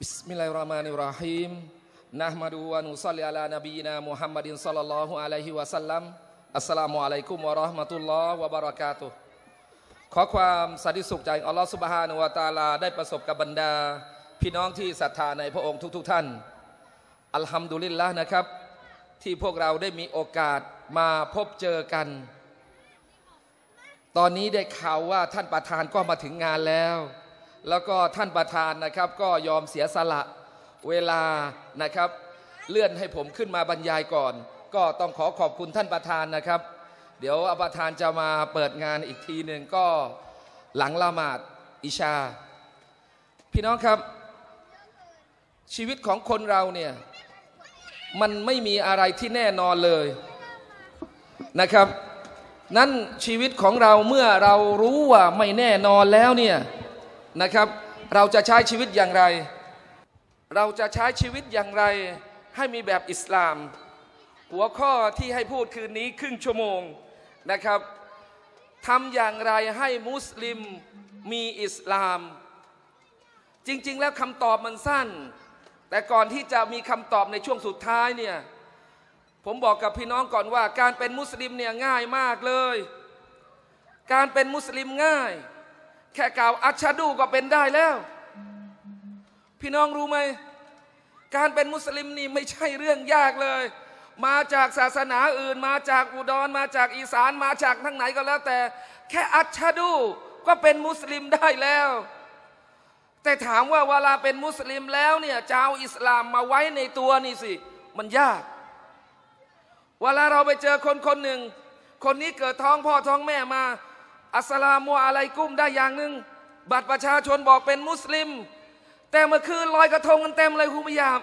Bismillahirrahmanirrahim. Nahmadu wa nusalli ala nabiyyina Muhammadin sallallahu alaihi wasallam. Assalamualaikum warahmatullahi wabarakatuh.ขอความสันติสุขจากอัลลอฮฺซุบฮานะฮูวะตะอาลาได้ประสบกับบรรดาพี่น้องที่ศรัทธาในพระองค์ทุกท่านอัลฮัมดุลิลละห์นะครับที่พวกเราได้มีโอกาสมาพบเจอกันตอนนี้ได้ข่าวว่าท่านประธานก็มาถึงงานแล้วก็ท่านประธานนะครับก็ยอมเสียสละเวลานะครับเลื่อนให้ผมขึ้นมาบรรยายก่อนก็ต้องขอขอบคุณท่านประธานนะครับเดี๋ยวประธานจะมาเปิดงานอีกทีหนึ่งก็หลังละหมาดอิชาพี่น้องครับชีวิตของคนเราเนี่ยมันไม่มีอะไรที่แน่นอนเลยนะครับนั้นชีวิตของเราเมื่อเรารู้ว่าไม่แน่นอนแล้วเนี่ยนะครับเราจะใช้ชีวิตอย่างไรเราจะใช้ชีวิตอย่างไรให้มีแบบอิสลามหัวข้อที่ให้พูดคืนนี้ครึ่งชั่วโมงนะครับทำอย่างไรให้มุสลิมมีอิสลามจริงๆแล้วคำตอบมันสั้นแต่ก่อนที่จะมีคำตอบในช่วงสุดท้ายเนี่ยผมบอกกับพี่น้องก่อนว่าการเป็นมุสลิมเนี่ยง่ายมากเลยการเป็นมุสลิมง่ายแค่กล่าวอัชฮะดูก็เป็นได้แล้วพี่น้องรู้ไหมการเป็นมุสลิมนี่ไม่ใช่เรื่องยากเลยมาจากศาสนาอื่นมาจากอุดรมาจากอีสานมาจากทางไหนก็แล้วแต่แค่อัชฮะดูก็เป็นมุสลิมได้แล้วแต่ถามว่าเวลาเป็นมุสลิมแล้วเนี่ยจะเอาอิสลามมาไว้ในตัวนี่สิมันยากเวลาเราไปเจอคนหนึ่งคนนี้เกิดท้องพ่อท้องแม่มาอัสสลามุอะลัยกุมได้อย่างหนึ่งบัตรประชาชนบอกเป็นมุสลิมแต่เมื่อคืนลอยกระทงกันเต็มเลยคุณผู้ชม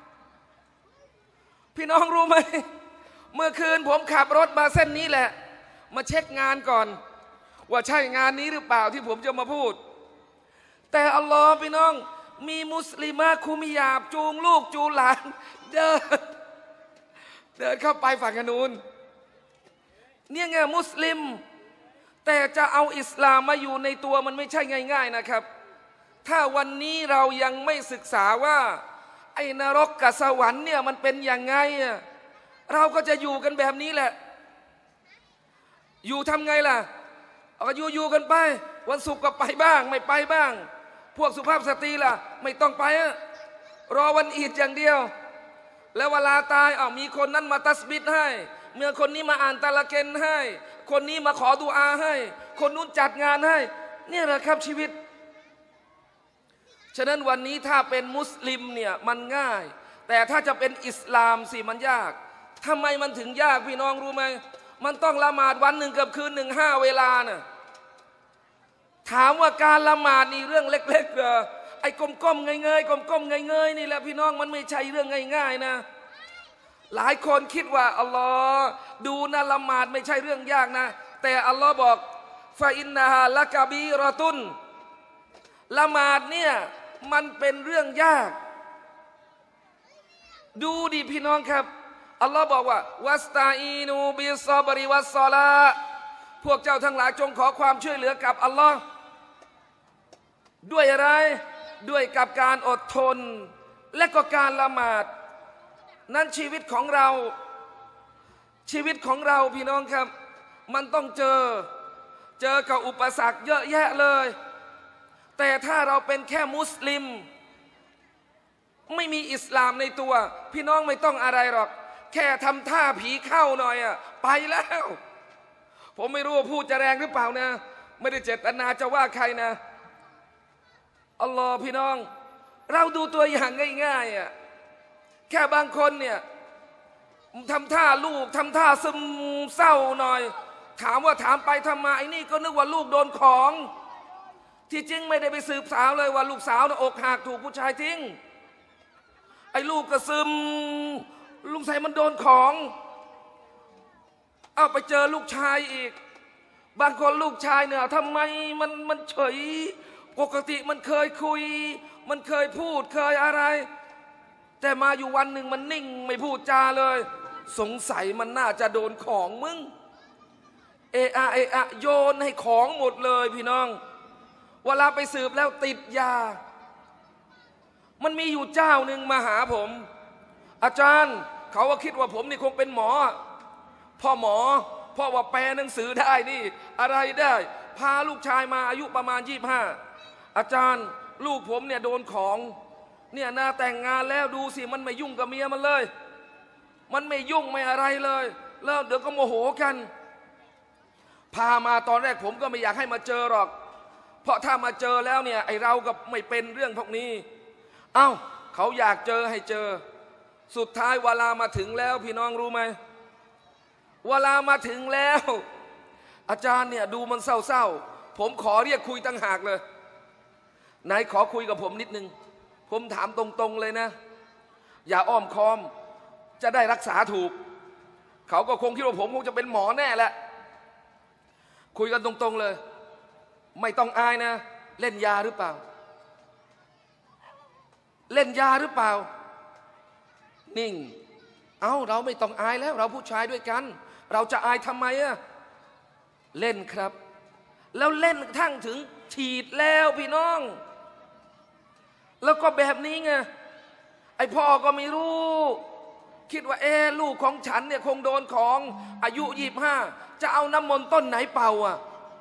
พี่น้องรู้ไหมเมื่อคืนผมขับรถมาเส้นนี้แหละมาเช็คงานก่อนว่าใช่งานนี้หรือเปล่าที่ผมจะมาพูดแต่อัลลอฮ์พี่น้องมีมุสลิมะคุมิยาบจูงลูกจูงหลานเดินเข้าไปฝั่งนู้นเนี่ยไงมุสลิมแต่จะเอาอิสลามมาอยู่ในตัวมันไม่ใช่ง่ายๆนะครับถ้าวันนี้เรายังไม่ศึกษาว่าไอ้นรกกับสวรรค์เนี่ยมันเป็นยังไงเราก็จะอยู่กันแบบนี้แหละอยู่ทำไงล่ะก็อยู่กันไปวันศุกร์ก็ไปบ้างไม่ไปบ้างพวกสุภาพสตรีล่ะไม่ต้องไปรอวันอีดอย่างเดียวแล้วเวลาตายมีคนนั้นมาตัสบิดให้เมื่อคนนี้มาอ่านตะละเกนให้คนนี้มาขอดุอาให้คนนู้นจัดงานให้เนี่ยแหละครับชีวิตฉะนั้นวันนี้ถ้าเป็นมุสลิมเนี่ยมันง่ายแต่ถ้าจะเป็นอิสลามสิมันยากทำไมมันถึงยากพี่น้องรู้ไหมมันต้องละหมาดวันหนึ่งกับคืนหนึ่ง5 เวลาน่ะถามว่าการละหมาดนี่เรื่องเล็กๆเหรอไอ้ก้มๆเงยๆก้มๆเงยๆนี่แหละพี่น้องมันไม่ใช่เรื่องง่ายๆนะหลายคนคิดว่าอัลลอฮ์ดูนะละหมาดไม่ใช่เรื่องยากนะแต่อัลลอฮ์บอกฟาอินนาฮาละกะบีรอตุนละหมาดเนี่ยมันเป็นเรื่องยากดูดิพี่น้องครับอัลลอฮ์บอกว่าวัสตาอีนูบิซอบริวัสซอลาพวกเจ้าทั้งหลายจงขอความช่วยเหลือกับอัลลอฮ์ด้วยอะไรด้วยกับการอดทนและก็การละหมาดนั้นชีวิตของเราพี่น้องครับมันต้องเจอกับอุปสรรคเยอะแยะเลยแต่ถ้าเราเป็นแค่มุสลิมไม่มีอิสลามในตัวพี่น้องไม่ต้องอะไรหรอกแค่ทำท่าผีเข้าหน่อยไปแล้วผมไม่รู้ว่าพูดจะแรงหรือเปล่านะไม่ได้เจตนาจะว่าใครนะอัลลอฮ์พี่น้องเราดูตัวอย่างง่ายๆแค่บางคนเนี่ยทำท่าลูกทำท่าซึมเศร้าหน่อยถามไปทำมาไอ้นี่ก็นึกว่าลูกโดนของที่จริงไม่ได้ไปสืบสาวเลยว่าลูกสาวน่ะอกหักถูกผู้ชายทิ้งไอ้ลูกก็ซึมลุงใส่มันโดนของเอาไปเจอลูกชายอีกบางคนลูกชายเนี่ยทำไมมันเฉยปกติมันเคยคุยมันเคยพูดเคยอะไรแต่มาอยู่วันหนึ่งมันนิ่งไม่พูดจาเลยสงสัยมันน่าจะโดนของมึงเอะโยนให้ของหมดเลยพี่น้องเวลาไปสืบแล้วติดยามันมีอยู่เจ้าหนึ่งมาหาผมอาจารย์เขาก็คิดว่าผมนี่คงเป็นหมอพ่อหมอพ่อว่าแปลหนังสือได้นี่อะไรได้พาลูกชายมาอายุประมาณ25อาจารย์ลูกผมเนี่ยโดนของเนี่ยน่าแต่งงานแล้วดูสิมันไม่ยุ่งกับเมียมันเลยมันไม่ยุ่งไม่อะไรเลยแล้วเดี๋ยวก็โมโหกันพามาตอนแรกผมก็ไม่อยากให้มาเจอหรอกเพราะถ้ามาเจอแล้วเนี่ยไอเราก็ไม่เป็นเรื่องพวกนี้เอ้าเขาอยากเจอให้เจอสุดท้ายเวลามาถึงแล้วพี่น้องรู้ไหมเวลามาถึงแล้วอาจารย์เนี่ยดูมันเศร้าๆผมขอเรียกคุยตั้งหากเลยไหนขอคุยกับผมนิดนึงผมถามตรงๆเลยนะอย่าอ้อมค้อมจะได้รักษาถูกเขาก็คงคิดว่าผมคงจะเป็นหมอแน่แหละคุยกันตรงๆเลยไม่ต้องอายนะเล่นยาหรือเปล่าเล่นยาหรือเปล่านิ่งเราไม่ต้องอายแล้วเราผู้ชายด้วยกันเราจะอายทำไมอะเล่นครับแล้วเล่นทั้งถึงฉีดแล้วพี่น้องแล้วก็แบบนี้ไงไอพ่อก็ไม่รู้คิดว่าลูกของฉันเนี่ยคงโดนของอายุ25จะเอาน้ำมนต์ต้นไหนเป่าอ่ะ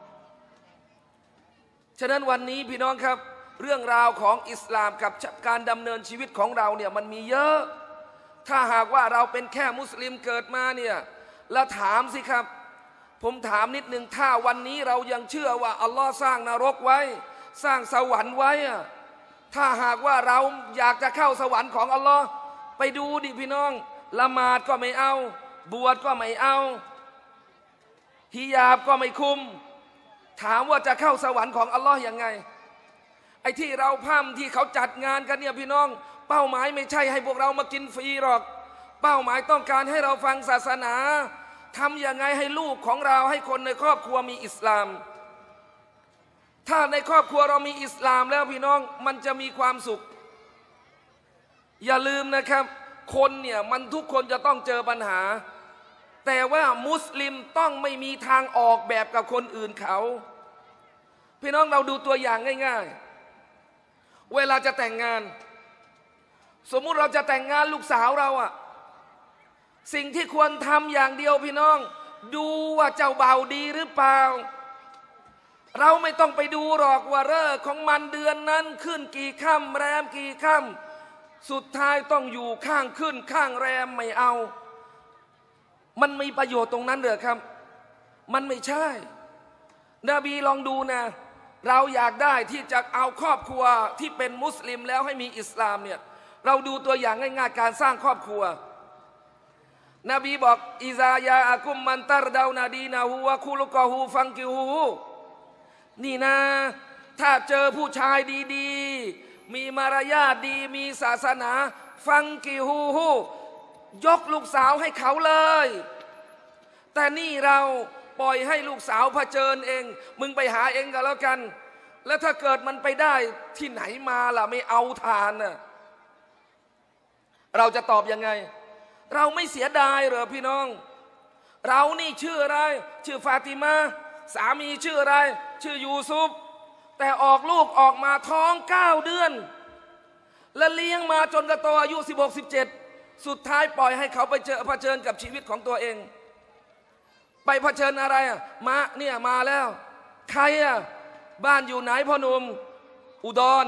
ฉะนั้นวันนี้พี่น้องครับเรื่องราวของอิสลามกับการดำเนินชีวิตของเราเนี่ยมันมีเยอะถ้าหากว่าเราเป็นแค่มุสลิมเกิดมาเนี่ยแล้วถามสิครับผมถามนิดนึงถ้าวันนี้เรายังเชื่อว่าอัลลอฮ์สร้างนรกไว้สร้างสวรรค์ไว้อะถ้าหากว่าเราอยากจะเข้าสวรรค์ของอัลลอฮ์ไปดูดิพี่น้องละหมาดก็ไม่เอาบวชก็ไม่เอาฮิญาบก็ไม่คุมถามว่าจะเข้าสวรรค์ของอัลลอฮ์ยังไงไอ้ที่เราพร่ำที่เขาจัดงานกันเนี่ยพี่น้องเป้าหมายไม่ใช่ให้พวกเรามากินฟรีหรอกเป้าหมายต้องการให้เราฟังศาสนาทำยังไงให้ลูกของเราให้คนในครอบครัวมีอิสลามถ้าในครอบครัวเรามีอิสลามแล้วพี่น้องมันจะมีความสุขอย่าลืมนะครับคนเนี่ยมันทุกคนจะต้องเจอปัญหาแต่ว่ามุสลิมต้องไม่มีทางออกแบบกับคนอื่นเขาพี่น้องเราดูตัวอย่างง่ายๆเวลาจะแต่งงานสมมุติเราจะแต่งงานลูกสาวเราอะสิ่งที่ควรทำอย่างเดียวพี่น้องดูว่าเจ้าบ่าวดีหรือเปล่าเราไม่ต้องไปดูหรอกว่าฤกษ์ของมันเดือนนั้นขึ้นกี่ค่ำแรมกี่ค่ำสุดท้ายต้องอยู่ข้างขึ้นข้างแรมไม่เอามันมีประโยชน์ตรงนั้นเหรอครับมันไม่ใช่นบีลองดูนะเราอยากได้ที่จะเอาครอบครัวที่เป็นมุสลิมแล้วให้มีอิสลามเนี่ยเราดูตัวอย่างง่ายๆการสร้างครอบครัวนบีบอกอิซายาอากุมมันตัรดาวนาดีนาฮูวะคุลุกอฮูฟังกิฮูนี่นะถ้าเจอผู้ชายดีๆมีมารยาทดีมีศาสนาฟังกิฮูยกลูกสาวให้เขาเลยแต่นี่เราปล่อยให้ลูกสาวเผชิญเองมึงไปหาเองก็แล้วกันแล้วถ้าเกิดมันไปได้ที่ไหนมาล่ะไม่เอาทานน่ะเราจะตอบยังไงเราไม่เสียดายเหรอพี่น้องเรานี่ชื่ออะไรชื่อฟาติมาสามีชื่ออะไรชื่อยูซุฟแต่ออกลูกออกมาท้อง9 เดือนและเลี้ยงมาจนกระโตอายุ16-17สุดท้ายปล่อยให้เขาไปเผชิญกับชีวิตของตัวเองไปเผชิญอะไรมาเนี่ยมาแล้วใครบ้านอยู่ไหนพ่อหนุ่มอุดร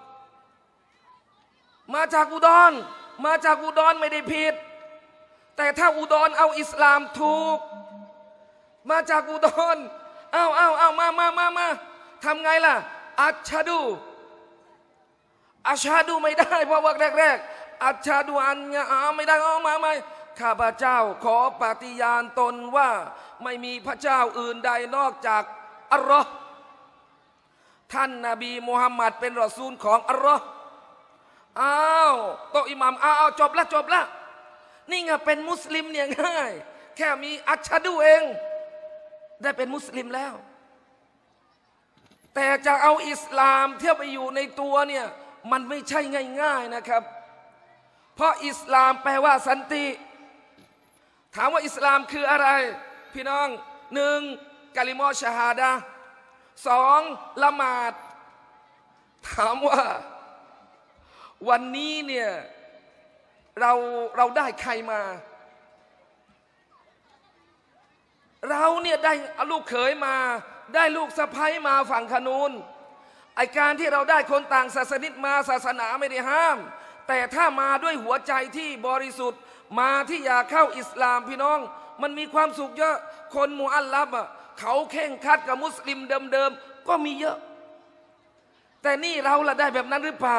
มาจากอุดรไม่ได้ผิดแต่ถ้าอุดรเอาอิสลามถูกมาจากอุดรเอามาทำไงล่ะอัชฮะดูไม่ได้เพราะว่าแรกอัชฮะดูอันเนี่ยไม่ได้มาข้าพเจ้าขอปฏิญาณตนว่าไม่มีพระเจ้าอื่นใดนอกจากอัลลอฮ์ท่านนบีมุฮัมมัดเป็นรอซูลของอัลลอฮ์โตอิหมัมจบละนี่ไงเป็นมุสลิมเนี่ยง่ายแค่มีอัชฮะดูเองได้เป็นมุสลิมแล้วแต่จะเอาอิสลามเที่ยวไปอยู่ในตัวเนี่ยมันไม่ใช่ง่ายๆนะครับเพราะอิสลามแปลว่าสันติถามว่าอิสลามคืออะไรพี่น้อง1กะลิมอชะฮาดะห์2ละหมาดถามว่าวันนี้เนี่ยเราได้ใครมาเราเนี่ยได้ลูกเขยมาได้ลูกสะใภ้มาฝั่งขนูนไอการที่เราได้คนต่างศาสนิกมาศาสนาไม่ได้ห้ามแต่ถ้ามาด้วยหัวใจที่บริสุทธิ์มาที่อยากเข้าอิสลามพี่น้องมันมีความสุขเยอะคนมุอัลลัฟอ่ะเขาเข่งคัดกับมุสลิมเดิมๆก็มีเยอะแต่นี่เราละได้แบบนั้นหรือเปล่า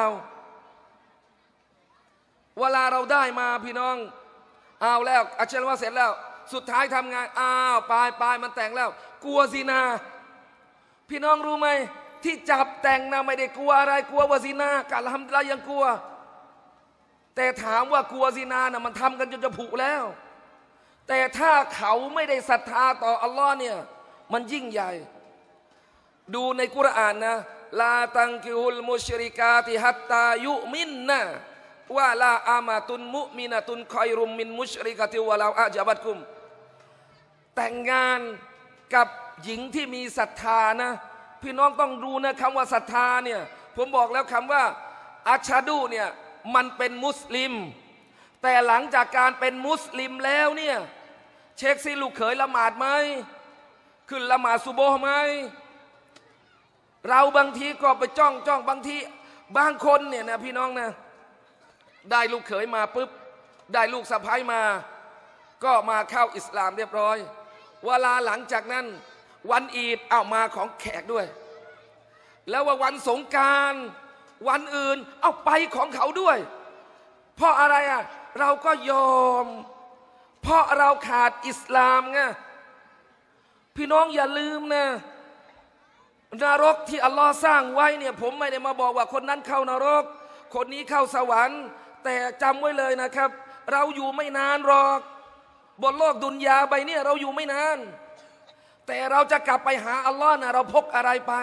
เวลาเราได้มาพี่น้องเอาแล้วอัชชันว่าเสร็จแล้วสุดท้ายทำไงปลายมันแต่งแล้วกลัวซินาพี่น้องรู้ไหมที่จับแต่งนะไม่ได้กลัวอะไรกลัวว่าซินากะทำอะไรยังกลัวแต่ถามว่ากลัวซินานะมันทำกันจนจะผุแล้วแต่ถ้าเขาไม่ได้ศรัทธาต่ออัลลอฮ์เนี่ยมันยิ่งใหญ่ดูในกุรอานนะลาตังกิฮุลมุชริกาติฮัตตายุมินนะว่าลาอามาตุนมุมินะตุนคอยรุมมินมุชริกาติวะลาอาจับัตกุมแต่งงานกับหญิงที่มีศรัทธานะพี่น้องต้องดูนะคำว่าศรัทธาเนี่ยผมบอกแล้วคำว่าอัชชาดูเนี่ยมันเป็นมุสลิมแต่หลังจากการเป็นมุสลิมแล้วเนี่ยเช็คซิลูกเขยละหมาดไหมขึ้นละหมาดซุโบฮ์ไหมเราบางทีก็ไปจ้องบางทีบางคนเนี่ยนะพี่น้องนะได้ลูกเขยมาปุ๊บได้ลูกสะใภ้มาก็มาเข้าอิสลามเรียบร้อยเวลาหลังจากนั้นวันอีดเอามาของแขกด้วยแล้วว่าวันสงกรานต์วันอื่นเอาไปของเขาด้วยเพราะอะไรอ่ะเราก็ยอมเพราะเราขาดอิสลามไงพี่น้องอย่าลืมนะนรกที่อัลลอฮ์สร้างไว้เนี่ยผมไม่ได้มาบอกว่าคนนั้นเข้านรกคนนี้เข้าสวรรค์แต่จำไว้เลยนะครับเราอยู่ไม่นานหรอกบนโลกดุนยาใบนี้เราอยู่ไม่นานแต่เราจะกลับไปหาอัลลอฮ์นะเราพกอะไรไป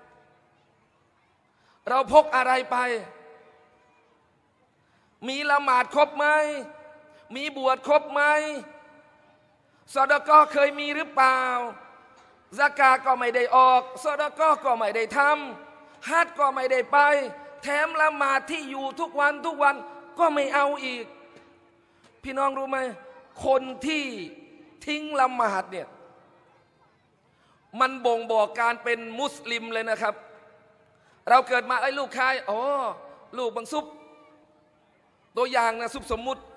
เราพกอะไรไปมีละหมาดครบไหมมีบวชครบไหมซอดาก็เคยมีหรือเปล่าซากาก็ไม่ได้ออกซอดาก็ไม่ได้ทำฮัจญ์ก็ไม่ได้ไปแถมละหมาดที่อยู่ทุกวันก็ไม่เอาอีกพี่น้องรู้ไหมคนที่ทิ้งละหมาดเนี่ยมันบ่งบอกการเป็นมุสลิมเลยนะครับเราเกิดมาไอ้ลูกชายลูกบังซุปตัวอย่างนะซุปสมมุติ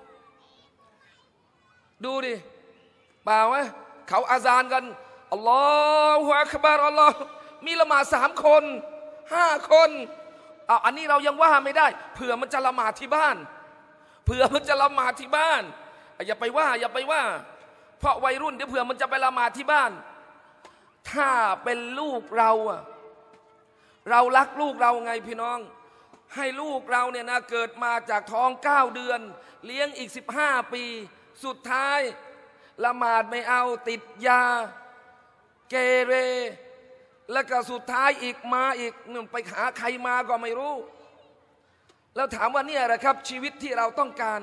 ดูดิเปล่าไหมเขาอาซานกันอัลลอฮฺอักบารอัลลอฮ์มีละหมาด3 คน5 คนอันนี้เรายังว่าไม่ได้เผื่อมันจะละหมาดที่บ้านอย่าไปว่าเพราะวัยรุ่นเดี๋ยวเผื่อมันจะไปละหมาดที่บ้านถ้าเป็นลูกเราเรารักลูกเราไงพี่น้องให้ลูกเราเนี่ยนะเกิดมาจากท้อง9 เดือนเลี้ยงอีก15 ปีสุดท้ายละหมาดไม่เอาติดยาเกเรแล้วก็สุดท้ายอีกไปหาใครมาก็ไม่รู้แล้วถามว่าเนี่ยแหละครับชีวิตที่เราต้องการ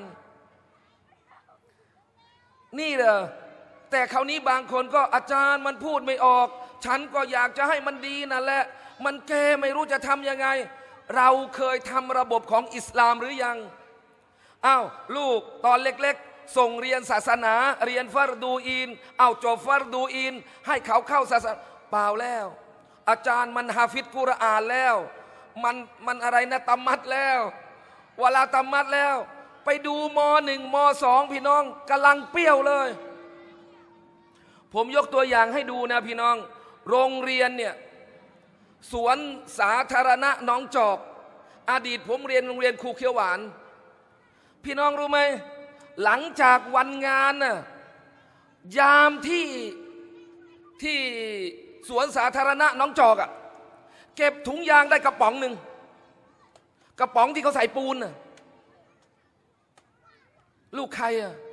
นี่เหรอแต่คราวนี้บางคนก็อาจารย์มันพูดไม่ออกฉันก็อยากจะให้มันดีนั่นแหละมันแก้ไม่รู้จะทำยังไงเราเคยทำระบบของอิสลามหรือยังลูกตอนเล็กๆส่งเรียนศาสนาเรียนฟัรดูอีนจบฟัรดูอีนให้เขาเข้าศาสนาเปล่าแล้วอาจารย์มันฮาฟิซกุรอานแล้วมันอะไรนะตัมมัดแล้วเวลาตัมมัดแล้วไปดูม.1 ม.2 พี่น้องกำลังเปรี้ยวเลยผมยกตัวอย่างให้ดูนะพี่น้องโรงเรียนเนี่ยสวนสาธารณะหนองจอกอดีตผมเรียนโรงเรียนครูเขียวหวานพี่น้องรู้ไหมหลังจากวันงานน่ะยามที่สวนสาธารณะหนองจอกเก็บถุงยางได้กระป๋องหนึ่งกระป๋องที่เขาใส่ปูนลูกใคร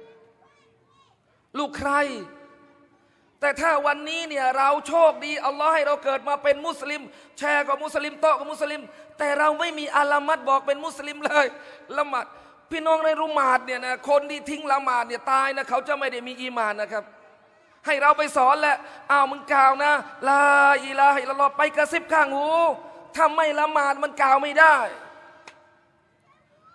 ลูกใครแต่ถ้าวันนี้เนี่ยเราโชคดีอัลลอฮ์ให้เราเกิดมาเป็นมุสลิมแชร์กับมุสลิมโตกับมุสลิมแต่เราไม่มีอาลามัดบอกเป็นมุสลิมเลยละหมาดพี่น้องในรุมาดเนี่ยนะคนที่ทิ้งละหมาดเนี่ยตายนะเขาจะไม่ได้มีอีมานนะครับให้เราไปสอนแหละมึงกล่าวนะลาอิลาฮะอิลลัลลอฮ์ไปกระซิบข้างหูถ้าไม่ละหมาดมันกล่าวไม่ได้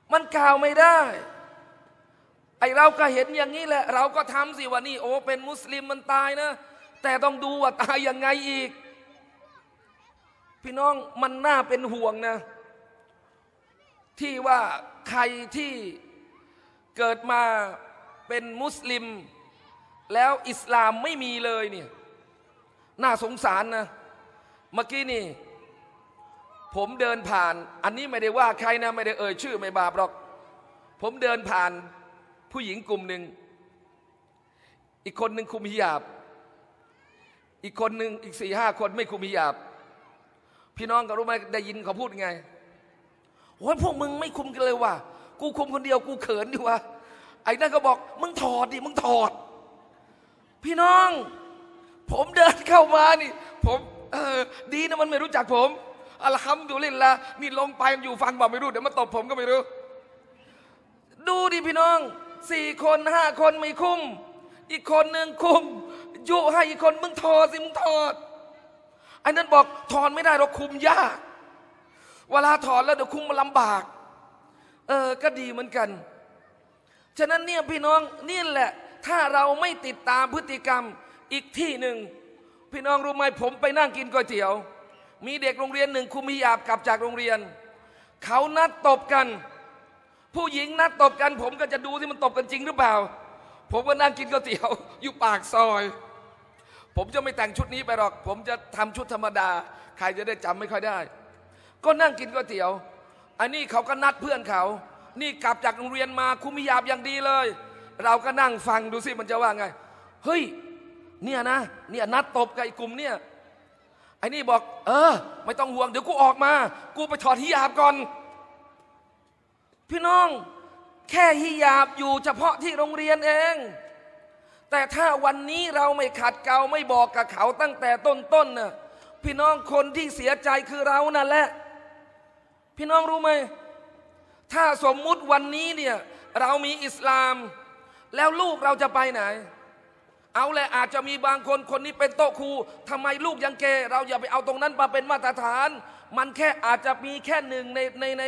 มันกล่าวไม่ได้ไอเราก็เห็นอย่างนี้แหละเราก็ทำสิว่านี่โอ้เป็นมุสลิมมันตายนะแต่ต้องดูว่าตายยังไงอีกพี่น้องมันน่าเป็นห่วงนะที่ว่าใครที่เกิดมาเป็นมุสลิมแล้วอิสลามไม่มีเลยเนี่ยน่าสงสารนะเมื่อกี้นี่ผมเดินผ่านอันนี้ไม่ได้ว่าใครนะไม่ได้เอ่ยชื่อไม่บาปหรอกผมเดินผ่านผู้หญิงกลุ่มหนึ่งอีกคนหนึ่งคุมฮิญาบอีกคนหนึ่งอีก4-5 คนไม่คุมฮิญาบพี่น้องก็รู้ไหมได้ยินเขาพูดไงโอ้ยพวกมึงไม่คุมกันเลยว่ะกูคุมคนเดียวกูเขินดิวะไอ้นั่นก็บอกมึงถอดดิมึงถอดพี่น้องผมเดินเข้ามานี่ผมดีนะมันไม่รู้จักผมอัลฮัมดุลิลละนี่ลงไปอยู่ฟังบอกไม่รู้เดี๋ยวมาตบผมก็ไม่รู้ดูดิพี่น้อง4 คน 5 คนไม่คุมอีกคนหนึ่งคุมยุให้อีกคนมึงถอดสิมึงถอดไอ้นั่นบอกถอดไม่ได้เราคุมยากเวลาถอดแล้วเดี๋ยวคุมมันลำบากก็ดีเหมือนกันฉะนั้นเนี่ยพี่น้องนี่แหละถ้าเราไม่ติดตามพฤติกรรมอีกที่หนึ่งพี่น้องรู้ไหมผมไปนั่งกินก๋วยเตี๋ยวมีเด็กโรงเรียนหนึ่งคุมฮิญาบกลับจากโรงเรียนเขานัดตบกันผู้หญิงนัดตบกันผมก็จะดูที่มันตบกันจริงหรือเปล่าผมก็นั่งกินก๋วยเตี๋ยวอยู่ปากซอยผมจะไม่แต่งชุดนี้ไปหรอกผมจะทำชุดธรรมดาใครจะได้จำไม่ค่อยได้ก็นั่งกินก๋วยเตี๋ยวอันนี้เขาก็นัดเพื่อนเขานี่กลับจากโรงเรียนมาคุมฮิญาบอย่างดีเลยเราก็นั่งฟังดูสิมันจะว่าไงเฮ้ยเนี่ยนะเนี่ยนัดตบกับไอ้กลุ่มเนี่ยไอ้นี่บอกไม่ต้องห่วงเดี๋ยวกูออกมากูไปถอดฮิญาบก่อนพี่น้องแค่ฮิญาบอยู่เฉพาะที่โรงเรียนเองแต่ถ้าวันนี้เราไม่ขัดเกลาไม่บอกกับเขาตั้งแต่ต้นน่ะพี่น้องคนที่เสียใจคือเรานั่นแหละพี่น้องรู้ไหมถ้าสมมุติวันนี้เนี่ยเรามีอิสลามแล้วลูกเราจะไปไหนเอาแหละอาจจะมีบางคนคนนี้เป็นโต๊ะครูทำไมลูกยังเกเราอย่าไปเอาตรงนั้นมาเป็นมาตรฐานมันแค่อาจจะมีแค่1 ใน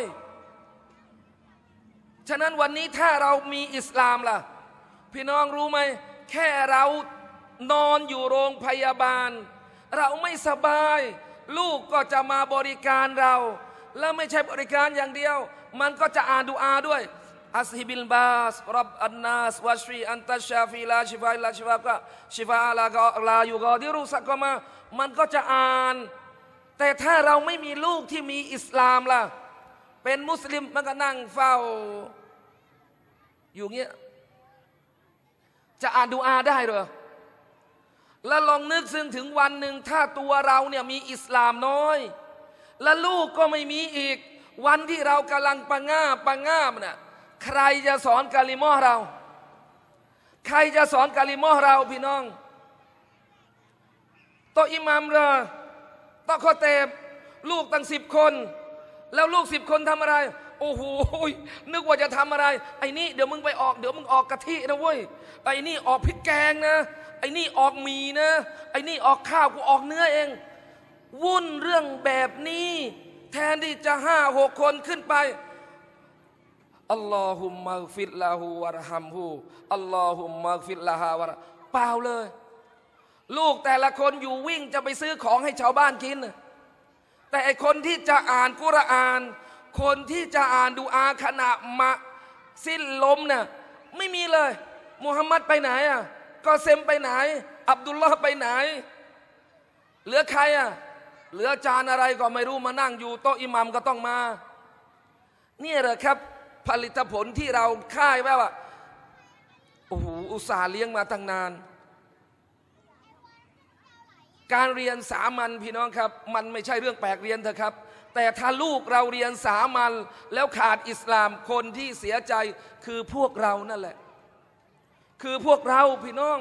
100ฉะนั้นวันนี้ถ้าเรามีอิสลามล่ะพี่น้องรู้ไหมแค่เรานอนอยู่โรงพยาบาลเราไม่สบายลูกก็จะมาบริการเราแล้วไม่ใช่บริการอย่างเดียวมันก็จะอ่านดุอาด้วยอัสฮิบิลบาสรับอันนัสวัชฟีอันตัชชาฟีลาชิฟาอิลลาชิฟาก็ชิฟาลาอยู่กอดิรุสักก็มามันก็จะอ่านแต่ถ้าเราไม่มีลูกที่มีอิสลามล่ะเป็นมุสลิมมันก็นั่งเฝ้าอยู่เงี้ยจะอ่านดุอาได้เหรอแล้วลองนึกถึงวันหนึ่งถ้าตัวเราเนี่ยมีอิสลามน้อยและลูกก็ไม่มีอีกวันที่เรากำลังปังง่ามน่ะใครจะสอนกะลิมอเราใครจะสอนกะลิมอเราพี่น้องโตอิหมัมเหรอโตคอเตบลูกตั้ง10 คนแล้วลูก10 คนทำอะไรโอ้โหนึกว่าจะทำอะไรไอ้นี่เดี๋ยวมึงไปออกเดี๋ยวมึงออกกะทินะเว้ยไอ้นี่ออกพริกแกงนะไอ้นี่ออกหมี่นะไอ้นี่ออกข้าวกูออกเนื้อเองวุ่นเรื่องแบบนี้แทนที่จะ5-6 คนขึ้นไปอัลลอฮุมมัฆฟิรละฮูวะรฮัมฮูอัลลอฮุมมัฆฟิรละฮาวะเปล่าเลยลูกแต่ละคนอยู่วิ่งจะไปซื้อของให้ชาวบ้านกินแต่ไอคนที่จะอ่านกุรอานคนที่จะอ่านดุอาขณะมะสิ้นลมเนี่ยไม่มีเลยมุฮัมมัดไปไหนก็เซมไปไหนอับดุลลอฮ์ไปไหนเหลือใครเหลืออาจารย์อะไรก็ไม่รู้มานั่งอยู่โต๊ะอิหมัมก็ต้องมาเนี่ยเหรอครับผลิตผลที่เราค่ายว่าโอ้โหอุตส่าห์เลี้ยงมาตั้งนานการเรียนสามัญพี่น้องครับมันไม่ใช่เรื่องแปลกเรียนเถอะครับแต่ถ้าลูกเราเรียนสามัญแล้วขาดอิสลามคนที่เสียใจคือพวกเรานั่นแหละคือพวกเราพี่น้อง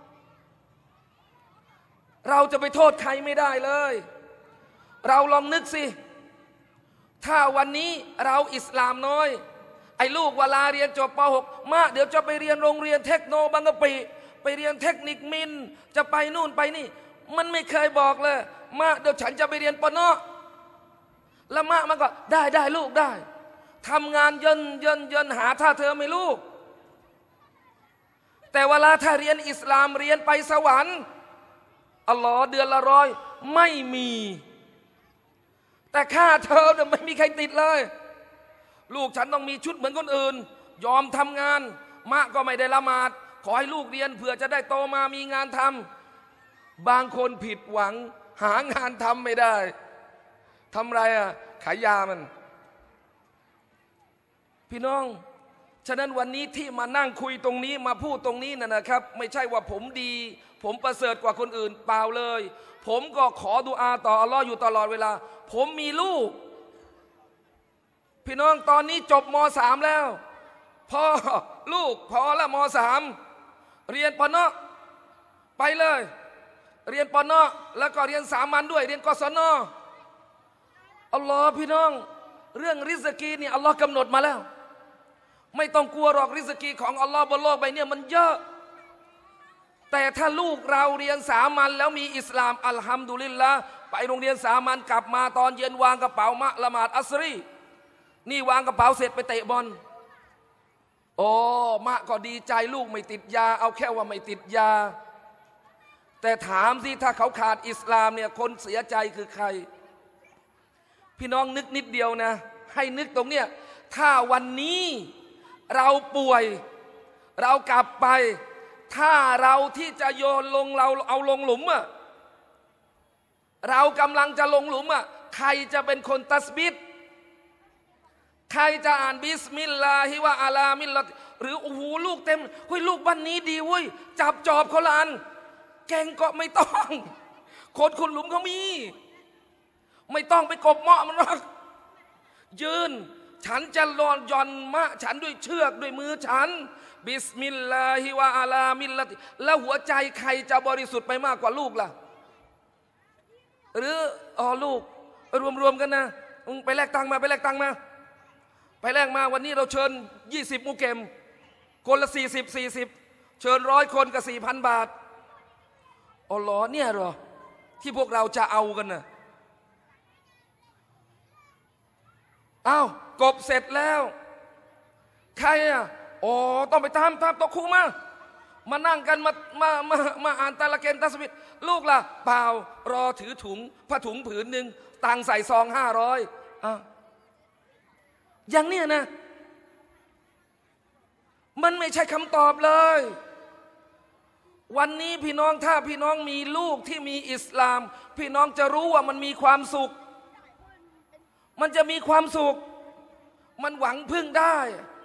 เราจะไปโทษใครไม่ได้เลยเราลองนึกสิถ้าวันนี้เราอิสลามน้อยไอ้ลูกเวลาเรียนจบป .6 มาเดี๋ยวจะไปเรียนโรงเรียนเทคโนบางกะปิไปเรียนเทคนิคมินจะไปนู่นไปนี่มันไม่เคยบอกเลยมาเดี๋ยวฉันจะไปเรียนปนแล้วมามันก็ได้ลูกได้ทำงานเยินหาถ้าเธอไม่รู้แต่เวลาถ้าเรียนอิสลามเรียนไปสวรรค์อัลลอฮ์เดือนละ100ไม่มีแต่ค่าเธอเนี่ยไม่มีใครติดเลยลูกฉันต้องมีชุดเหมือนคนอื่นยอมทำงานมะก็ไม่ได้ละหมาดขอให้ลูกเรียนเผื่อจะได้โตมามีงานทำบางคนผิดหวังหางานทำไม่ได้ทำไรขายยามันพี่น้องฉะนั้นวันนี้ที่มานั่งคุยตรงนี้มาพูดตรงนี้นะครับไม่ใช่ว่าผมดีผมประเสริฐกว่าคนอื่นเปล่าเลยผมก็ขอดุอาต่ออัลลอฮ์อยู่ตลอดเวลาผมมีลูกพี่น้องตอนนี้จบม.3 แล้วพ่อลูกพอละม.3 เรียนปน.ไปเลยเรียนปน.แล้วก็เรียนสามัญด้วยเรียนกศน.อัลลอฮ์พี่น้องเรื่องริสกีนี่อัลลอฮ์กำหนดมาแล้วไม่ต้องกลัวหรอกริสกีของอัลลอฮ์บนโลกใบนี้มันเยอะแต่ถ้าลูกเราเรียนสามัญแล้วมีอิสลามอัลฮัมดุลิลละไปโรงเรียนสามัญกลับมาตอนเย็นวางกระเป๋ามะละหมาดอัสรีนี่วางกระเป๋าเสร็จไปเตะบอลโอ้มะก็ดีใจลูกไม่ติดยาเอาแค่ว่าไม่ติดยาแต่ถามสิถ้าเขาขาดอิสลามเนี่ยคนเสียใจคือใครพี่น้องนึกนิดเดียวนะให้นึกตรงเนี้ยถ้าวันนี้เราป่วยเรากลับไปถ้าเราที่จะโยนลงเราเอาลงหลุมอะเรากำลังจะลงหลุมอะใครจะเป็นคนตัสบิดใครจะอ่านบิสมิลลาฮิวะอาลามิลลาหรือโอ้โหลูกเต็มเฮ้ยลูกบ้านนี้ดีเว้ยจับจอบเขาลานแกงก็ไม่ต้องคนขุดหลุมเขามีไม่ต้องไปกบเหมาะมันหรอกยืนฉันจะลอนย่อนมะฉันด้วยเชือกด้วยมือฉันบิสมิลลาฮิวะอาลามิลลาแล้วหัวใจใครจะบริสุทธิ์ไปมากกว่าลูกล่ะหรือลูกรวมกันนะไปแลกตังมาไปแลกตังมาไปแลกมาวันนี้เราเชิญ20มุเกมคนละ40เชิญ100คนกับ 4,000 บาทอ๋อเหรอเนี่ยเหรอที่พวกเราจะเอากันนะอ้าวกบเสร็จแล้วใครอ๋อต้องไปตามโต๊ะครูมานั่งกันมาอ่านตะละเกนตัสบิดลูกล่ะเปล่ารอถือถุงผ้าถุงผืนหนึ่งตังใส่ซอง500อย่างเนี้ยนะมันไม่ใช่คำตอบเลยวันนี้พี่น้องถ้าพี่น้องมีลูกที่มีอิสลามพี่น้องจะรู้ว่ามันมีความสุขมันจะมีความสุขมันหวังพึ่งได้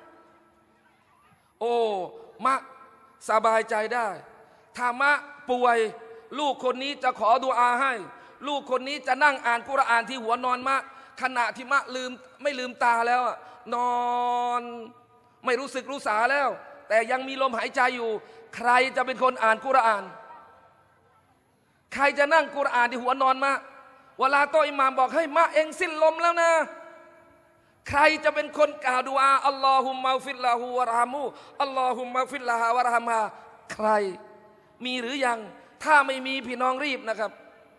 โอ้มะสบายใจได้ถ้ามะป่วยลูกคนนี้จะขอดุอาให้ลูกคนนี้จะนั่งอ่านกุรอานที่หัวนอนมะขณะที่มะไม่ลืมตาแล้วนอนไม่รู้สึกรู้สาแล้วแต่ยังมีลมหายใจอยู่ใครจะเป็นคนอ่านกุรอานใครจะนั่งกุรอานที่หัวนอนมะเวลาโตอิหม่ามบอกให้มะเองสิ้นลมแล้วนะใครจะเป็นคนกล่าวดุอาอัลลอฮุมมะฟิรละฮูวะรหะมูอัลลอฮุมมะฟิรละฮาวะรหะมาใครมีหรือยังถ้าไม่มีพี่น้องรีบนะครับ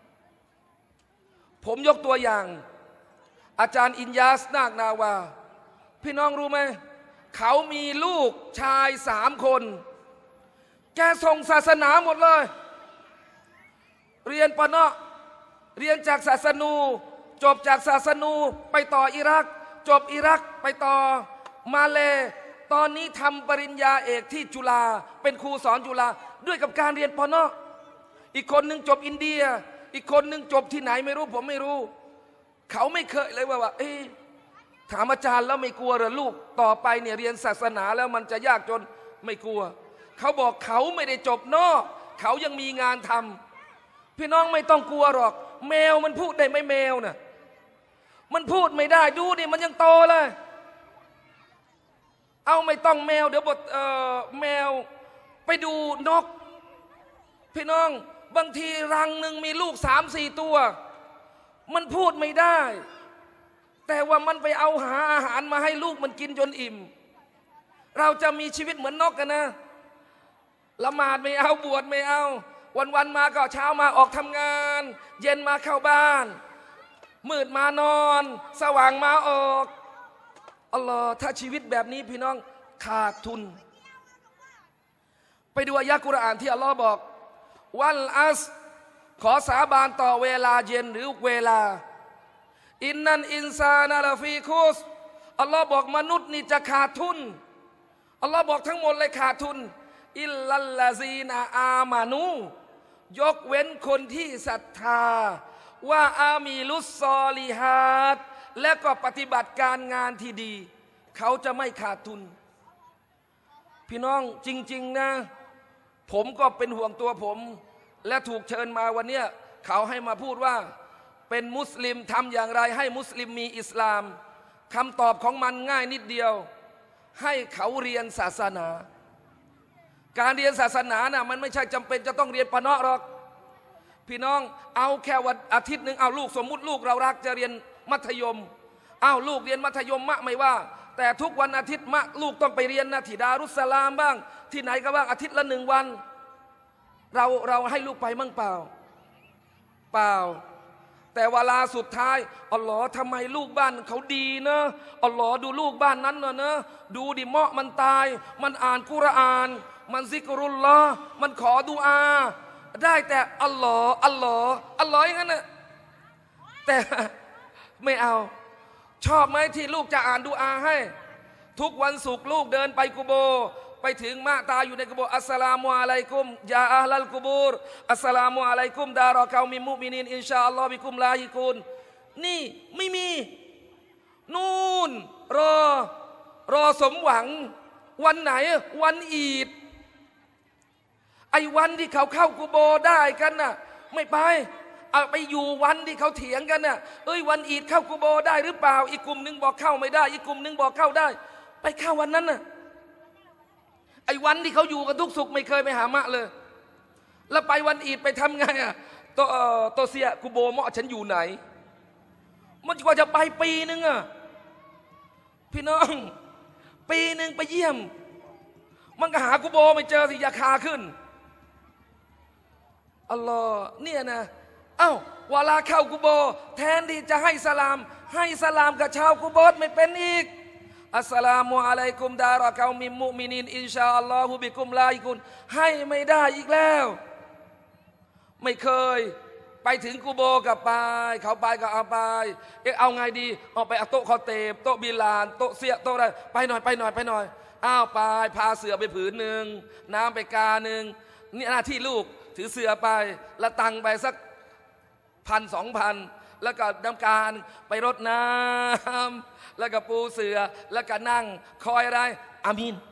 ผมยกตัวอย่างอาจารย์อินยาสนาคนาวาพี่น้องรู้ไหมเขามีลูกชาย3 คนแกส่งศาสนาหมดเลยเรียนปน.เรียนจากศาสนูจบจากศาสนูไปต่ออิรักจบอิรักไปต่อมาเลตอนนี้ทำปริญญาเอกที่จุฬาเป็นครูสอนจุฬาด้วยกับการเรียนปน.อีกคนหนึ่งจบอินเดียอีกคนหนึ่งจบที่ไหนไม่รู้ผมไม่รู้เขาไม่เคยเลยว่าถามอาจารย์แล้วไม่กลัวเหรอลูกต่อไปเนี่ยเรียนศาสนาแล้วมันจะยากจนไม่กลัวเขาบอกเขาไม่ได้จบนอกเขายังมีงานทำพี่น้องไม่ต้องกลัวหรอกแมวมันพูดได้ไหมแมวน่ะมันพูดไม่ได้ดูดิมันยังโตเลยเอาไม่ต้องแมวเดี๋ยวแมวไปดูนกพี่น้องบางทีรังหนึ่งมีลูก3-4 ตัวมันพูดไม่ได้แต่ว่ามันไปเอาหาอาหารมาให้ลูกมันกินจนอิ่มเราจะมีชีวิตเหมือนนกกันนะละหมาดไม่เอาบวชไม่เอาวันมาก็เช้ามาออกทำงานเย็นมาเข้าบ้านมืดมานอนสว่างมาออกอัลลอฮ์ถ้าชีวิตแบบนี้พี่น้องขาดทุนไปดูอายะห์กุรอานที่อัลลอฮ์บอกวัลอัสขอสาบานต่อเวลาเย็นหรือเวลาอินนันอินซานะลาฟีคุสอัลลอฮ์บอกมนุษย์นี่จะขาดทุนอัลลอฮ์บอกทั้งหมดเลยขาดทุนอิลลัลลาซีนาอามานูยกเว้นคนที่ศรัทธาว่าอามีลุสซอลิฮัดและก็ปฏิบัติการงานที่ดีเขาจะไม่ขาดทุนพี่น้องจริงๆนะผมก็เป็นห่วงตัวผมและถูกเชิญมาวันนี้เขาให้มาพูดว่าเป็นมุสลิมทำอย่างไรให้มุสลิมมีอิสลามคำตอบของมันง่ายนิดเดียวให้เขาเรียนศาสนาการเรียนศาสนาน่ะมันไม่ใช่จำเป็นจะต้องเรียนปะเนาะหรอกพี่น้องเอาแค่วันอาทิตย์หนึ่งเอาลูกสมมุติลูกเรารักจะเรียนมัธยมเอาลูกเรียนมัธยมมะไม่ว่าแต่ทุกวันอาทิตย์มะลูกต้องไปเรียนนะที่ดารุสสลามบ้างที่ไหนก็บ้างอาทิตย์ละ1 วันเราให้ลูกไปมั่งเปล่าเปล่าแต่เวลาสุดท้ายอัลลอฮ์ทำไมลูกบ้านเขาดีนะอัลลอฮ์ดูลูกบ้านนั้นนะดูดิเมาะมันตายมันอ่านกุรอานมันซิกรุลลอฮ์มันขอดุอาได้แต่อัลลอฮ์อัลลอฮ์อัลลอฮ์อย่างนั้นนะแต่ไม่เอาชอบไหมที่ลูกจะอ่านดุอาให้ทุกวันศุกร์ลูกเดินไปกุโบไปถึงมาตาอยู่ในกุโบอัสสลามุอะลัยกุมยาอัลลัลกุบูรอัสสลามุอะลัยกุมดารอเกามิมุมินินอินชาอัลลอฮ์บิกุมลาฮิกุนนี่ไม่มีนู่นรอสมหวังวันไหนวันอีดไอ้วันที่เขาเข้ากุโบได้กันน่ะไม่ไปเอาไปอยู่วันที่เขาเถียงกันน่ะวันอีดเข้ากุโบได้หรือเปล่าอีกกลุ่มนึงบอกเข้าไม่ได้อีกกลุ่มนึงบอกเข้าได้ไปเข้าวันนั้นน่ะไอ้วันที่เขาอยู่กันทุกสุขไม่เคยไปหามะเลยแล้วไปวันอีดไปทำไงอ่ะโตเสียกุโบเหมาะฉันอยู่ไหนมันกว่าจะไปปีนึงอ่ะพี่น้องปีนึงไปเยี่ยมมันก็หากุโบไม่เจอสิราคาขึ้นอัลลอฮ์เนี่ยนะเวลาเข้ากุโบแทนที่จะให้สลามกับชาวกุโบไม่เป็นอีกอัสสลามุอะลัยกุมดารอเกามิมุมินินอินชาอัลลอฮุบิกุมลาฮิกุนให้ไม่ได้อีกแล้วไม่เคยไปถึงกุโบกับไปเขาไปก็เอาไปเอาไงดีเอาไปเอาโต๊ะคอเตบโต๊ะบิลานโต๊ะเสียโต๊ะอะไรไปหน่อยไปพาเสือไปผืนหนึ่งน้ำไปกาหนึ่งนี่หน้าที่ลูกถือเสือไปละตังไปสัก1,000-2,000แล้วก็นำการไปรดน้ำแล้วก็ปูเสือแล้วก็นั่งคอยอะไรอามีน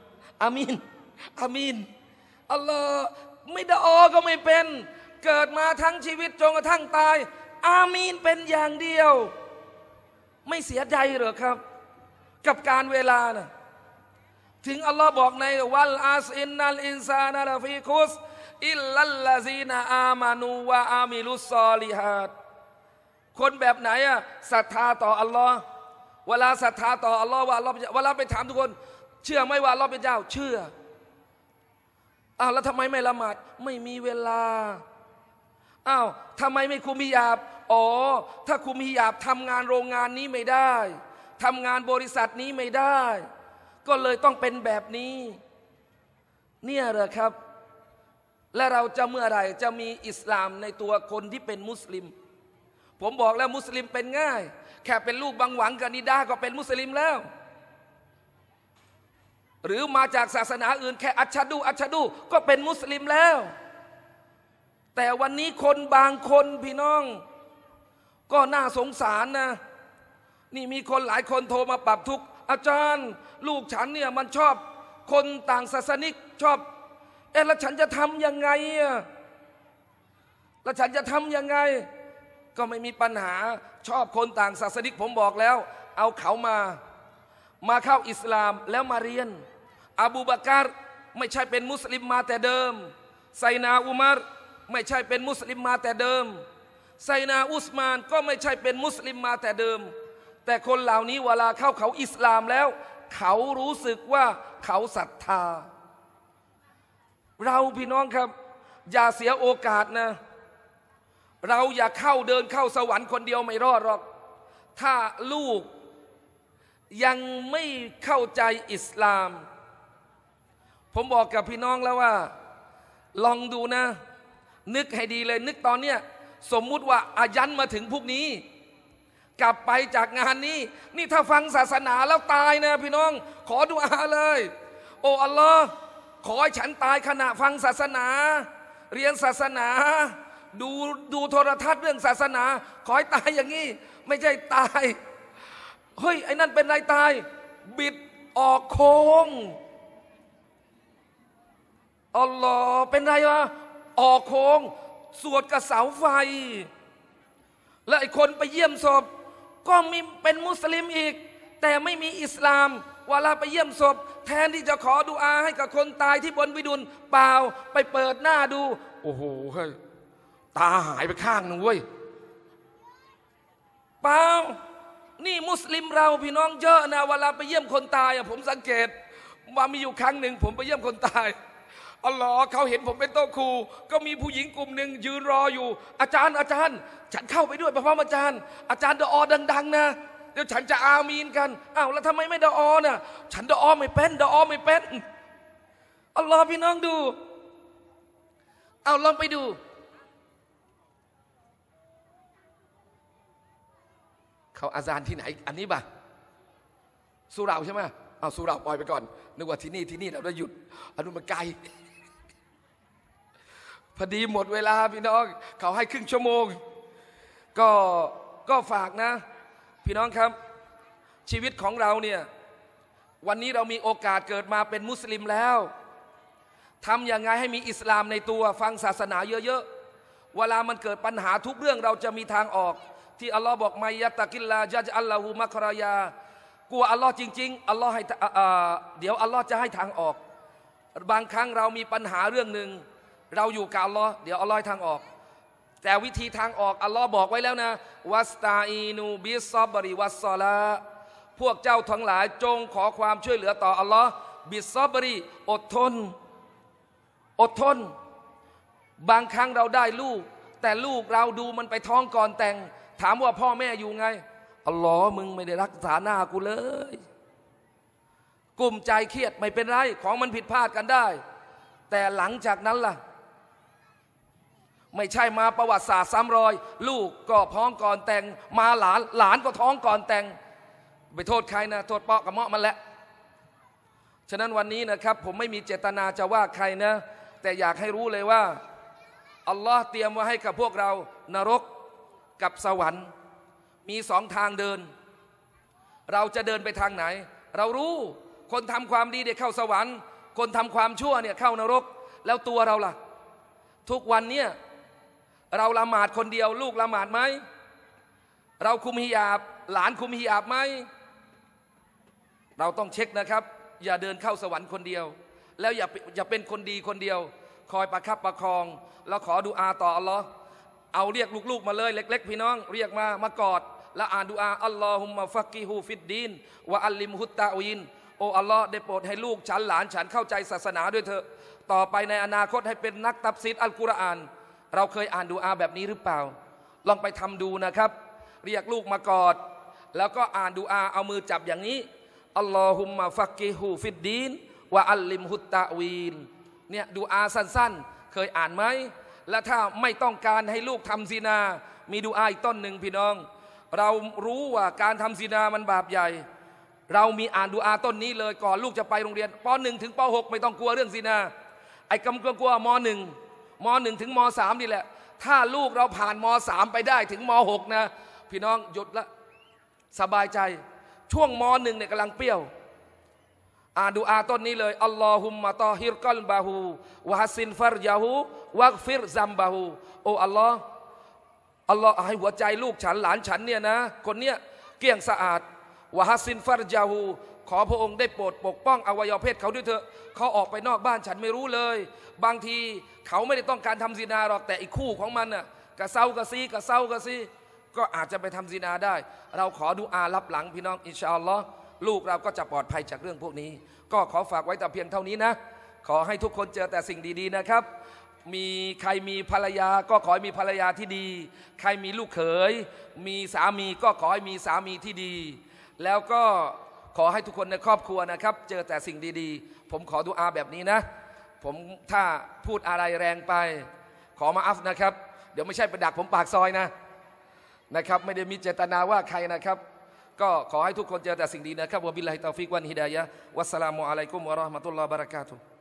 อัลลอฮ์ไม่ดะออก็ไม่เป็นเกิดมาทั้งชีวิตจนกระทั่งตายอามีนเป็นอย่างเดียวไม่เสียใจหรอครับกับการเวลานะถึงอัลลอฮ์บอกในวัลอัสอินนัลอินซานะลาฟีคุสอิลลัลลาซีนาอามานูวะอามิลุสซอลิฮัดคนแบบไหนอะศรัทธาต่ออัลลอฮ์เวลาศรัทธาต่ออัลลอฮ์ว่าอัลลอฮ์เวลาไปถามทุกคนเชื่อไหมว่าอัลลอฮ์เป็นเจ้าเชื่อแล้วทำไมไม่ละหมาดไม่มีเวลาทำไมไม่คุมฮิญาบถ้าคุมฮิญาบทำงานโรงงานนี้ไม่ได้ทำงานบริษัทนี้ไม่ได้ก็เลยต้องเป็นแบบนี้เนี่ยเหรอครับและเราจะเมื่อไหร่จะมีอิสลามในตัวคนที่เป็นมุสลิมผมบอกแล้วมุสลิมเป็นง่ายแค่เป็นลูกบังหวังกับนิดาก็เป็นมุสลิมแล้วหรือมาจากศาสนาอื่นแค่อัชฮะดูก็เป็นมุสลิมแล้วแต่วันนี้คนบางคนพี่น้องก็น่าสงสารนะนี่มีคนหลายคนโทรมาปรับทุกข์อาจารย์ลูกฉันเนี่ยมันชอบคนต่างศาสนิกชอบแล้วฉันจะทำยังไงแล้วฉันจะทำยังไงก็ไม่มีปัญหาชอบคนต่างศาสนิกผมบอกแล้วเอาเขามาเข้าอิสลามแล้วมาเรียนอบูบักรไม่ใช่เป็นมุสลิมมาแต่เดิมไซนาอุมัรไม่ใช่เป็นมุสลิมมาแต่เดิมไซนาอุสมานก็ไม่ใช่เป็นมุสลิมมาแต่เดิมแต่คนเหล่านี้เวลาเข้าเขาอิสลามแล้วเขารู้สึกว่าเขาศรัทธาเราพี่น้องครับอย่าเสียโอกาสนะเราอย่าเดินเข้าสวรรค์คนเดียวไม่รอดหรอกถ้าลูกยังไม่เข้าใจอิสลาม ผมบอกกับพี่น้องแล้วว่าลองดูนะนึกให้ดีเลยนึกตอนเนี้ยสมมุติว่าอายันมาถึงพวกนี้กลับไปจากงานนี้นี่ถ้าฟังศาสนาแล้วตายนะพี่น้องขอดุอาเลยโอ้อัลลอฮ์ขอให้ฉันตายขณะฟังศาสนาเรียนศาสนาดูโทรทัศน์เรื่องศาสนาขอให้ตายอย่างนี้ไม่ใช่ตายเฮ้ยไอ้นั่นเป็นไรตายบิดออกโค้งอัลลอฮ์เป็นไรวะออกโค้งสวดกับเสาไฟและไอ้คนไปเยี่ยมศพก็มีเป็นมุสลิมอีกแต่ไม่มีอิสลามเวลาไปเยี่ยมศพแทนที่จะขอดุอาให้กับคนตายที่บนวิดุลเปล่าไปเปิดหน้าดูโอ้โหเฮ้ยตาหายไปข้างหนึ่งเว้ยเปล่านี่มุสลิมเราพี่น้องเยอะนะเวลาไปเยี่ยมคนตายผมสังเกตว่ามีอยู่ครั้งหนึ่งผมไปเยี่ยมคนตายอัลลอฮ์เขาเห็นผมเป็นโต๊ะครูก็มีผู้หญิงกลุ่มหนึ่งยืนรออยู่อาจารย์ฉันเข้าไปด้วยพร้อมอาจารย์ดอดังๆนะเดี๋ยวฉันจะอามีนกันอ้าวแล้วทำไมไม่ดอน่ะฉันดอไม่เป็นอัลลอฮ์พี่น้องดูเอาลองไปดูเขาอาซานที่ไหนอันนี้ป่ะสุเหร่าใช่ไหมเอาสุเหร่าปล่อยไปก่อนนึกว่าที่นี่เราได้หยุดอนุมันไกลพอดีหมดเวลาพี่น้องเขาให้ครึ่งชั่วโมงก็ฝากนะพี่น้องครับชีวิตของเราเนี่ยวันนี้เรามีโอกาสเกิดมาเป็นมุสลิมแล้วทำอย่างไงให้มีอิสลามในตัวฟังศาสนาเยอะๆเวลามันเกิดปัญหาทุกเรื่องเราจะมีทางออกที่อัลลอฮ์บอกไมยะตะกิลลาญะอัลลอฮุมักรายากลัวอัลลอฮ์จริงๆอัลลอฮ์ให้เดี๋ยวอัลลอฮ์จะให้ทางออกบางครั้งเรามีปัญหาเรื่องหนึ่งเราอยู่กับอัลลอฮ์เดี๋ยวอัลลอฮ์ให้ทางออกแต่วิธีทางออกอัลลอฮ์บอกไว้แล้วนะวัสตาอีนูบิซอบริวัสซอลาพวกเจ้าทั้งหลายจงขอความช่วยเหลือต่ออัลลอฮ์บิซอบริอดทนบางครั้งเราได้ลูกแต่ลูกเราดูมันไปท้องก่อนแต่งถามว่าพ่อแม่อยู่ไงอัลลอฮ์มึงไม่ได้รักษาหน้ากูเลยกลุ้มใจเครียดไม่เป็นไรของมันผิดพลาดกันได้แต่หลังจากนั้นล่ะไม่ใช่มาประวัติศาสตร์ซ้ำรอยลูกก็ท้องก่อนแต่งมาหลานก็ท้องก่อนแต่งไปโทษใครนะโทษเปาะกับเมาะมันแหละฉะนั้นวันนี้นะครับผมไม่มีเจตนาจะว่าใครนะแต่อยากให้รู้เลยว่าอัลลอฮ์เตรียมไว้ให้กับพวกเรานรกกับสวรรค์มีสองทางเดินเราจะเดินไปทางไหนเรารู้คนทำความดีได้เข้าสวรรค์คนทำความชั่วเนี่ยเข้านรกแล้วตัวเราล่ะทุกวันเนี่ยเราละหมาดคนเดียวลูกละหมาดไหมเราคุมฮิญาบหลานคุมฮิญาบไหมเราต้องเช็คนะครับอย่าเดินเข้าสวรรค์คนเดียวแล้วอย่าเป็นคนดีคนเดียวคอยประคับประคองแล้วขอดุอาต่ออัลลอฮ์เอาเรียกลูกๆมาเลยเล็กๆพี่น้องเรียกมากอดแล้วอ่านดุอาอัลลอฮุมมะฟักกิฮูฟิดดีนวะอัลลิมฮุตตะวีนโอ้อัลลอฮ์ได้โปรดให้ลูกฉันหลานฉันเข้าใจศาสนาด้วยเถอะต่อไปในอนาคตให้เป็นนักตัฟซีรอัลกุรอานเราเคยอ่านดุอาแบบนี้หรือเปล่าลองไปทำดูนะครับเรียกลูกมากอดแล้วก็อ่านดุอาเอามือจับอย่างนี้อัลลอฮุมมะฟักกิฮูฟิดดีนวะอัลลิมฮุตตะวีนเนี่ยดุอาสั้นๆเคยอ่านไหมและถ้าไม่ต้องการให้ลูกทำซินามีดุอาอีกต้นหนึ่งพี่น้องเรารู้ว่าการทำซินามันบาปใหญ่เรามีอ่านดุอาต้นนี้เลยก่อนลูกจะไปโรงเรียนป.1 ถึงป.6 ไม่ต้องกลัวเรื่องซินาไอ้กลัวม.1 ถึงม.3 นี่แหละถ้าลูกเราผ่านม.3 ไปได้ถึงม.6 นะพี่น้องหยุดละสบายใจช่วงม.1 เนี่ยกำลังเปรี้ยวอ่านดุอาต้นนี้เลยอัลลอฮุมมะตอฮิรกัลบะฮูวะฮัสซินฟัรยะฮูวักฟิรซัมบะฮูโอ้อัลลอฮ์ให้หัวใจลูกฉันหลานฉันเนี่ยนะคนเนี้ยเกลี้ยงสะอาดวะฮัสซินฟัรยะฮูขอพระองค์ได้โปรดปกป้องอวัยวะเพศเขาด้วยเถอะเขาออกไปนอกบ้านฉันไม่รู้เลยบางทีเขาไม่ได้ต้องการทำซินาหรอกแต่อีกคู่ของมันน่ะกะเซากะซีก็อาจจะไปทำซินาได้เราขอดุอารับหลังพี่น้องอินชาอัลลอฮ์ลูกเราก็จะปลอดภัยจากเรื่องพวกนี้ก็ขอฝากไว้แต่เพียงเท่านี้นะขอให้ทุกคนเจอแต่สิ่งดีๆนะครับมีใครมีภรรยาก็ขอให้มีภรรยาที่ดีใครมีลูกเขยมีสามีก็ขอให้มีสามีที่ดีแล้วก็ขอให้ทุกคนในครอบครัวนะครับเจอแต่สิ่งดีๆผมขอดุอาแบบนี้นะผมถ้าพูดอะไรแรงไปขอมาอัฟนะครับเดี๋ยวไม่ใช่ไปดักผมปากซอยนะครับไม่ได้มีเจตนาว่าใครนะครับก็ขอให้ทุกคนเจอแต่สิ่งดีนะครับวะบิลลาฮิตอฟิกวันฮิดายะฮ์วัสสลามุอะลัยกุมวะเราะห์มะตุลลอฮิวะบะเราะกาตุฮ์